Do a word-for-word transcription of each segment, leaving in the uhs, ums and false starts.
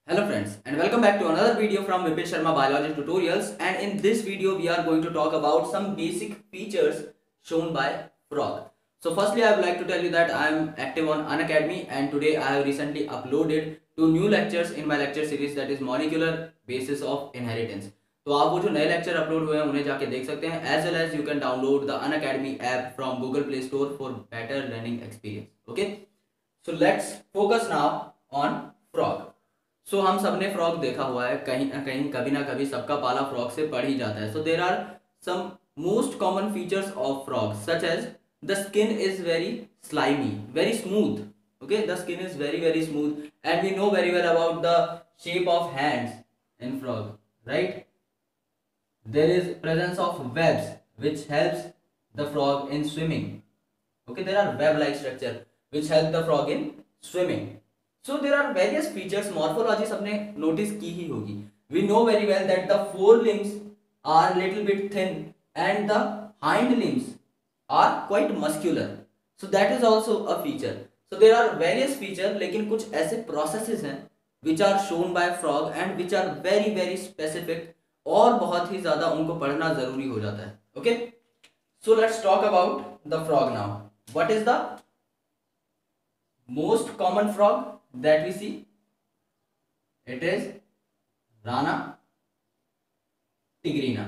Hello friends and welcome back to another video from Vipin Sharma Biology Tutorials, and in this video we are going to talk about some basic features shown by frog. So firstly I would like to tell you that I am active on Unacademy, and today I have recently uploaded two new lectures in my lecture series, that is molecular basis of inheritance. तो आप वो जो नए lecture upload हुए हैं उन्हें जाके देख सकते हैं, as well as you can download the Unacademy app from Google Play Store for better learning experience. Okay, so let's focus now on frog. So so, हम सबने फ्रॉग देखा हुआ है, कहीं ना कहीं कभी ना कभी सबका पाला फ्रॉग से पड़ ही जाता है. So there are some most common features of frog such as the skin is very slimy, very smooth. Okay, the skin is very very smooth and we know very well about the shape of hands in frog, right. There is presence of webs which helps the frog in swimming. Okay, there are web-like structure which help the frog in swimming. So there are various features. Morphology सबने notice की ही होगी. We know very well that the forelimbs are little bit thin and the hind limbs are quite muscular. So that is also a feature. So there are various features, लेकिन कुछ ऐसे processes हैं which are shown by frog and which are very very specific और बहुत ही ज्यादा उनको पढ़ना जरूरी हो जाता है. Okay, so let's talk about the frog now. What is the most common frog that we see? It is Rana tigrina.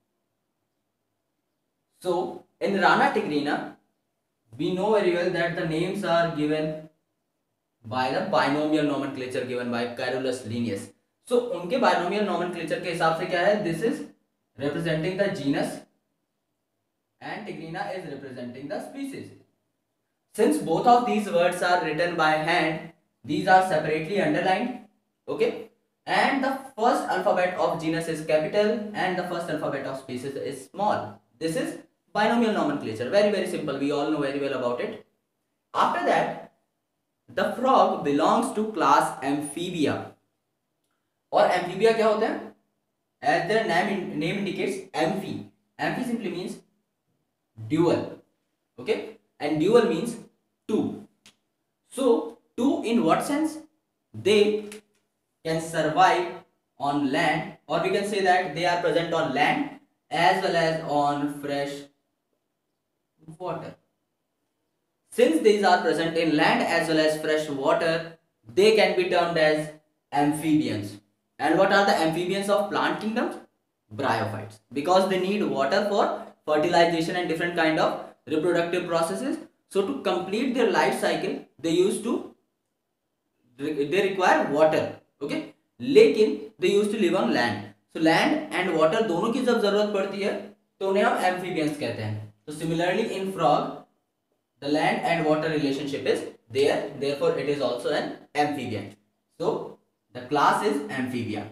So in Rana tigrina we know very well that the names are given by the binomial nomenclature given by Carolus Linnaeus. So उनके binomial nomenclature के हिसाब से क्या है? This is representing the genus and tigrina is representing the species. Since both of these words are written by hand, these are separately underlined. Okay, and the first alphabet of genus is capital and the first alphabet of species is small. This is binomial nomenclature. Very very simple, we all know very well about it. After that, the frog belongs to class amphibia. और amphibia क्या होता है? As their name name indicates, amphi. Amphi simply means dual. Okay, and dual means two. So two in what sense? They can survive on land, और we can say that they are present on land as well as on fresh water. Since these are present in land as well as fresh water, they can be termed as amphibians. And what are the amphibians of plant kingdoms? Bryophytes, because they need water for fertilization and different kind of reproductive processes. So to complete their life cycle, they used to they require water. Okay, लेकिन they used to live on land. So land and water दोनों की जब जरूरत पड़ती है तो उन्हें हम amphibians कहते हैं. So similarly in frog, the land and water relationship is there, therefore it is also an amphibian. So the class is amphibia.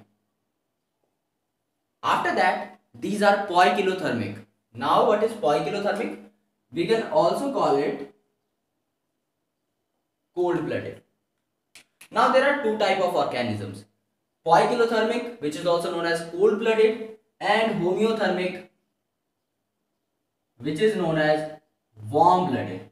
After that, these are poikilothermic. Now what is poikilothermic? We can also call it cold-blooded. Now there are two type of organisms: poikilothermic, which is also known as cold-blooded, and homeothermic, which is known as warm-blooded.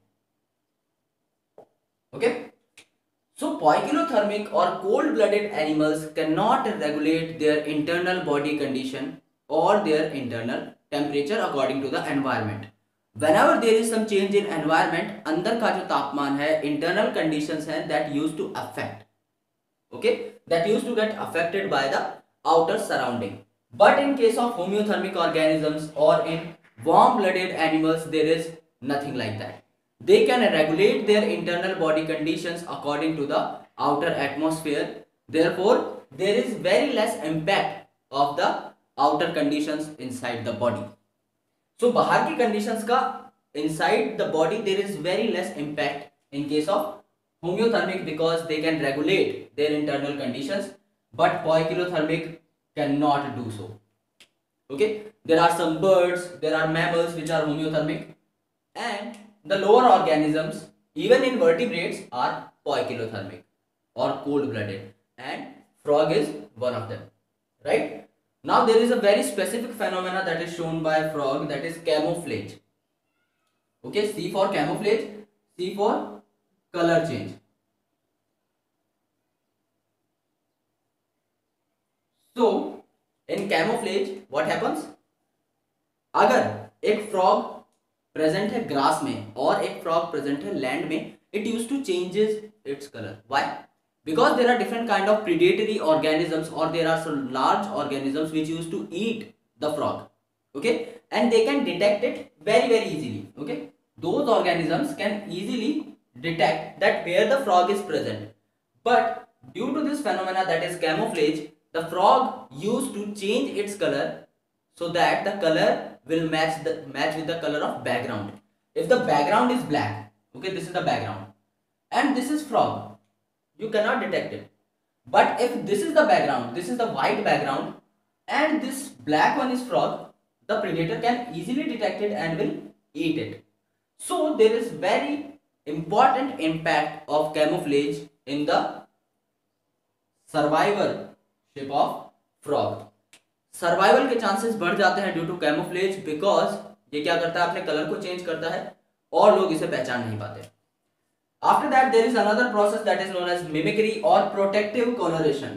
Okay, so poikilothermic or cold-blooded animals cannot regulate their internal body condition or their internal temperature according to the environment. Whenever there is some change in environment, अंदर का जो तापमान है, internal conditions हैं, that used to affect. Okay, that used to get affected by the outer surrounding. But in case of homeothermic organisms or in warm-blooded animals, there is nothing like that. They can regulate their internal body conditions according to the outer atmosphere. Therefore, there is very less impact of the outer conditions inside the body. So, बाहर की conditions का inside the body there is very less impact in case of homeothermic, because they can regulate their internal conditions, but poikilothermic cannot do so. Okay, there are some birds, there are mammals which are homeothermic, and the lower organisms, even invertebrates, are poikilothermic or cold-blooded, and frog is one of them, right? Now there is a very specific phenomena that is shown by frog, that is camouflage. Okay, C for camouflage, C for C for color change. So in camouflage what happens, अगर एक frog present है grass में और एक frog present है land में, it use to changes its colour. Why? Because there are different kind of predatory organisms or there are some large organisms which used to eat the frog, okay, and they can detect it very very easily, okay. Those organisms can easily detect that where the frog is present, but due to this phenomena that is camouflage, the frog used to change its color so that the color will match the match with the color of background. If the background is black, okay, this is the background and this is frog, you cannot detect it. But if this is the background, this is the white background and this black one is frog, the predator can easily detect it and will eat it. So there is very important impact of camouflage in the survivorship of frog. Survival के chances बढ़ जाते हैं due to camouflage, because ये क्या करता है, अपने colour को चेंज करता है और लोग इसे पहचान नहीं पाते. After that there is another process that is known as mimicry or protective coloration.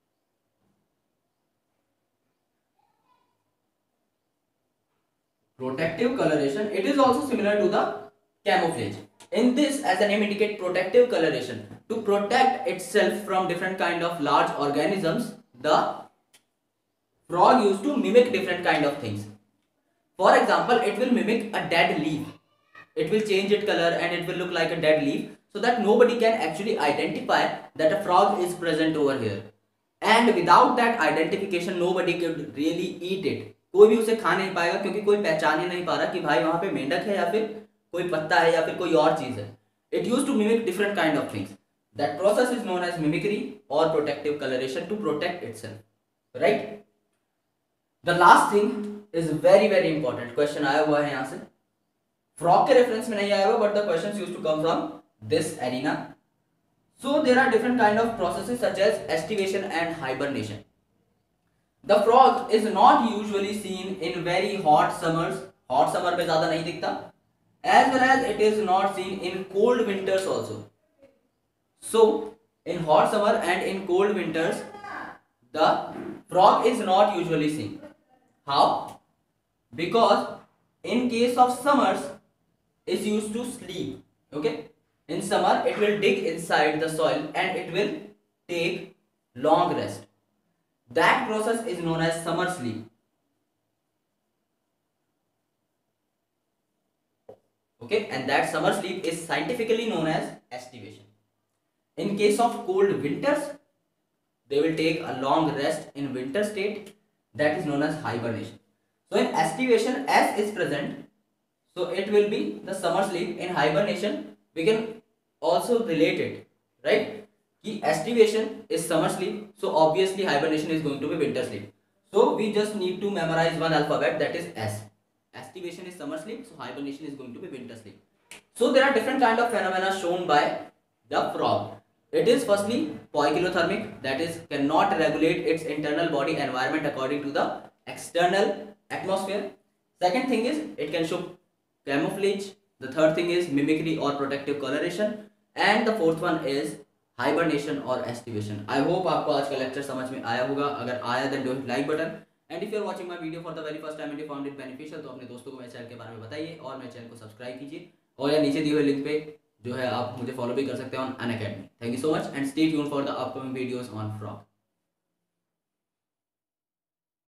Protective coloration, it is also similar to the camouflage. In this, as the name indicates, protective coloration, to protect itself from different kind of large organisms, the frog used to mimic different kind of things. For example, it will mimic a dead leaf. It will change its color and it will look like a dead leaf, so that nobody can actually identify that a frog is present over here. And without that identification, nobody could really eat it. कोई भी उसे खा नहीं पाएगा क्योंकि कोई पहचान ही नहीं पा रहा कि भाई वहां पे मेंढक है या फिर कोई पत्ता है या फिर कोई और चीज है. It used to mimic different kind of things. That process is known as mimicry or protective coloration to protect itself. Right? The last thing is very very important. Question आया हुआ है यहाँ से. फ्रॉग के रेफरेंस में नहीं आया हुआ, but the questions used to come from this arena. So there are different kind of processes such as aestivation and hibernation. The frog is not usually seen in very hot summers. Hot summer में ज्यादा नहीं दिखता, as well as it is not seen in cold winters also. So in hot summer and in cold winters the frog is not usually seen. How? Because in case of summers is used to sleep, okay. In summer it will dig inside the soil and it will take long rest. That process is known as summer sleep, okay, and that summer sleep is scientifically known as estivation. In case of cold winters, they will take a long rest in winter state, that is known as hibernation. So in estivation, S is present, so it will be the summer sleep. In hibernation, we can also relate it, right? कि estivation is summer sleep, so obviously hibernation is going to be winter sleep. So we just need to memorize one alphabet, that is S. Estivation is summer sleep, so hibernation is going to be winter sleep. So there are different kind of phenomena shown by the frog. It is firstly poikilothermic, that is cannot regulate its internal body environment according to the external atmosphere. Second thing is it can show camouflage. The third thing is mimicry or protective coloration, and the fourth one is hibernation or estivation. I hope आपको आज का lecture समझ में आया होगा. अगर आया then do hit like button, and if you are watching my video for the very first time and you found it beneficial, तो अपने दोस्तों को मेरे चैनल के बारे में बताइए और मेरे चैनल को सब्सक्राइब कीजिए, और या नीचे दिए हुए लिंक पे जो है आप मुझे फॉलो भी कर सकते हैं on Unacademy. Thank you so much and stay tuned for the upcoming videos on frog.